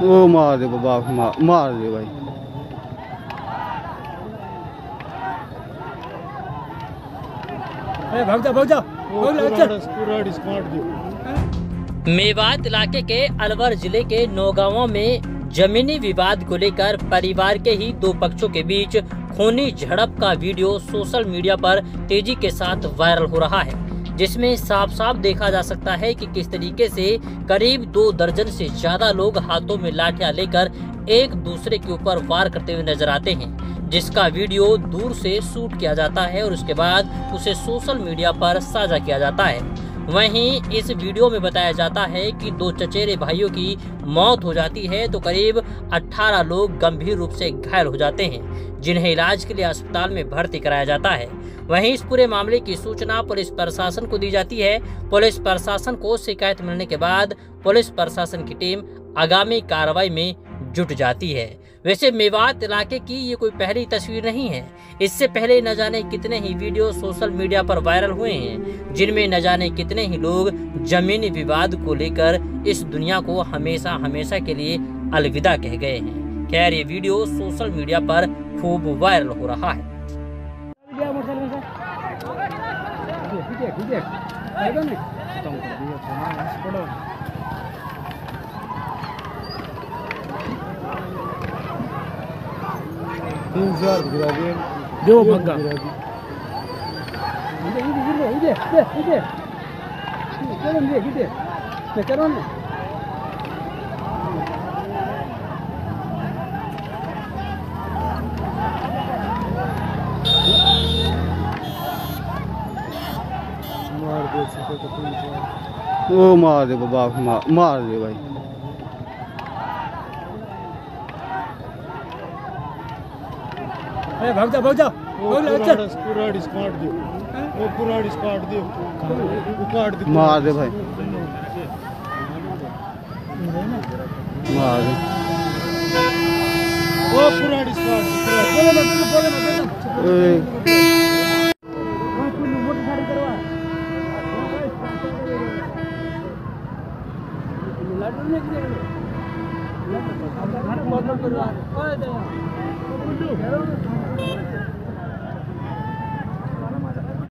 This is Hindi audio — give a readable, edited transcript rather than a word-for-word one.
वो मार दे बाबा, मार दे भाई। भाग जा भाग जा। मेवात इलाके के अलवर जिले के नौगांव में जमीनी विवाद को लेकर परिवार के ही दो पक्षों के बीच खूनी झड़प का वीडियो सोशल मीडिया पर तेजी के साथ वायरल हो रहा है, जिसमें साफ साफ देखा जा सकता है कि किस तरीके से करीब 2 दर्जन से ज्यादा लोग हाथों में लाठियां लेकर एक दूसरे के ऊपर वार करते हुए नजर आते हैं, जिसका वीडियो दूर से शूट किया जाता है और उसके बाद उसे सोशल मीडिया पर साझा किया जाता है। वहीं इस वीडियो में बताया जाता है कि 2 चचेरे भाइयों की मौत हो जाती है तो करीब 18 लोग गंभीर रूप से घायल हो जाते हैं, जिन्हें इलाज के लिए अस्पताल में भर्ती कराया जाता है। वहीं इस पूरे मामले की सूचना पुलिस प्रशासन को दी जाती है। पुलिस प्रशासन को शिकायत मिलने के बाद पुलिस प्रशासन की टीम आगामी कार्रवाई में जुट जाती है। वैसे मेवात इलाके की ये कोई पहली तस्वीर नहीं है। इससे पहले न जाने कितने ही वीडियो सोशल मीडिया पर वायरल हुए हैं, जिनमें न जाने कितने ही लोग जमीनी विवाद को लेकर इस दुनिया को हमेशा हमेशा के लिए अलविदा कह गए हैं। खैर, ये वीडियो सोशल मीडिया पर खूब वायरल हो रहा है। जो भगा वो मार दे बाबा, मार दे भाई। भाग जा भाग जा। मार दे भाई, मार दे। लड़